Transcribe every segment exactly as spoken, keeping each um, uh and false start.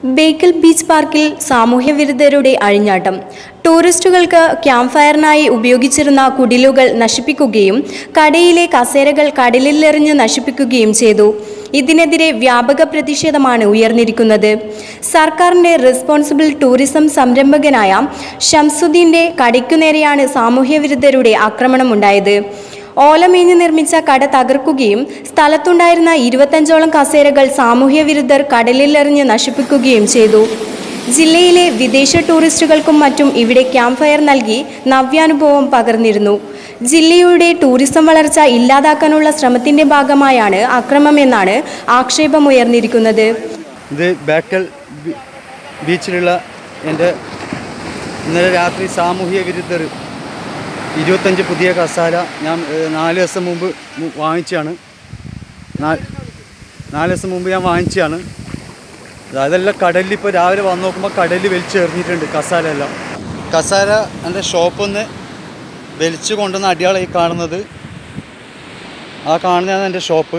Bekal beach പാർക്കിൽ സാമൂഹ്യവിരുദ്ധരുടെ അഴിഞ്ഞാട്ടം. ടൂറിസ്റ്റുകൾക്ക് camp ഫയറിനായി ഉപയോഗിച്ചിരുന്ന കുടിലുകൾ നശിപ്പിക്കുകയും കടയിലെ കസേരകൾ കടലിലെറിഞ്ഞ് നശിപ്പിക്കുകയും ചെയ്തു. ഇതിനെതിരെ വ്യാപക പ്രതിഷേധമാണ് ഉയർന്നിരിക്കുന്നത്. സർക്കാരിന്റെ റെസ്പോൺസിബിൾ ടൂറിസം സംരംഭകനായ ഷംസുദ്ദീന്റെ കടയ്ക്കുനേരെയാണ് സാമൂഹ്യവിരുദ്ധരുടെ ആക്രമണമുണ്ടായത്. ഓലമേഞ്ഞ് നിർമ്മിച്ച കട തകർക്കുകയും സ്ഥലത്തുണ്ടായിരുന്ന ഇരുപത്തഞ്ചോളം കസേരകൾ സാമൂഹ്യവിരുദ്ധർ കടലിലെറിഞ്ഞ് നശിപ്പിക്കുകയും ചെയ്തു. ജില്ലയിലെ വിദേശ ടൂറിസ്റ്റുകൾക്കും മറ്റും ഇവിടെ ക്യാമ്പ് ഫയർ നൽകി നവ്യാനുഭവം പകർന്നിരുന്നു. ജില്ലയുടെ ടൂറിസം വളർച്ച ഇല്ലാതാക്കാനുള്ള ശ്രമത്തിന്റെ ഭാഗമായാണ് അക്രമമെന്നാണ് ആക്ഷേപമുയർന്നിരിക്കുന്നത്. ഇത് ബേക്കൽ ബീച്ചിലുള്ള എൻ്റെ ഇന്നലെ രാത്രി സാമൂഹ്യ വിരുദ്ധർ ഇരുപത്തഞ്ച് പുതിയ കസാല ഞാൻ നാല് ദിവസം മുമ്പ് വാങ്ങിച്ചാണ് നാല് ദിവസം മുമ്പ് ഞാൻ വാങ്ങിച്ചാണ് അതെല്ലാം കടലിൽ ഇപ്പോൾ രാവിലെ വന്ന് നോക്കുമ്പോൾ കടലിൽ വലിച്ചെറിഞ്ഞിട്ടുണ്ട് കസാല എല്ലാം. കസാല എൻ്റെ ഷോപ്പിൽ നിന്ന് വലിച്ചു കൊണ്ടുവന്ന അടിയാളായി കാണുന്നത്. ആ കാണുന്നതാണ് എൻ്റെ ഷോപ്പ്.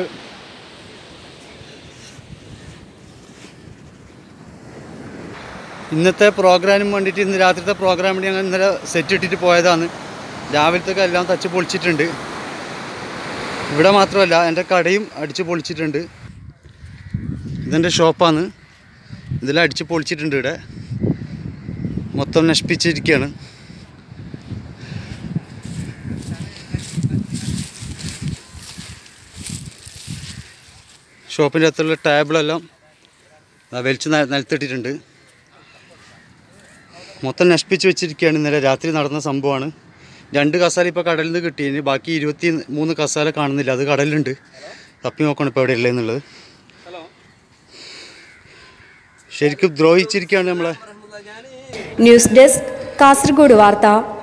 ഇന്നത്തെ പ്രോഗ്രാമിന് വേണ്ടിയിട്ട് ഇന്ന് രാത്രിത്തെ പ്രോഗ്രാം വേണ്ടി ഞങ്ങൾ ഇന്നലെ സെറ്റ് ഇട്ടിട്ട് പോയതാണ്. രാവിലത്തേക്ക് എല്ലാം തച്ച് പൊളിച്ചിട്ടുണ്ട്. ഇവിടെ മാത്രമല്ല എൻ്റെ കടയും അടിച്ച് പൊളിച്ചിട്ടുണ്ട്. ഇതെൻ്റെ ഷോപ്പാണ്. ഇതെല്ലാം അടിച്ച് പൊളിച്ചിട്ടുണ്ട്. ഇവിടെ മൊത്തം നശിപ്പിച്ചിരിക്കുകയാണ്. ഷോപ്പിൻ്റെ അകത്തുള്ള ടേബിളെല്ലാം വലിച്ച് നിലത്തിട്ടിട്ടുണ്ട്. മൊത്തം നശിപ്പിച്ച് വെച്ചിരിക്കുകയാണ്. ഇന്നലെ രാത്രി നടന്ന സംഭവമാണ്. രണ്ട് കസാല ഇപ്പോൾ കടലിൽ നിന്ന് കിട്ടിയതിന് ബാക്കി ഇരുപത്തി മൂന്ന് കസാല കാണുന്നില്ല. അത് കടലിലുണ്ട്. തപ്പി നോക്കണം ഇപ്പോൾ എവിടെ ഉള്ളതെന്നുള്ളത്. ശരിക്കും ദ്രോഹിച്ചിരിക്കുകയാണ് നമ്മളെ. ന്യൂസ് ഡെസ്ക്, കാസർഗോഡ് വാർത്ത.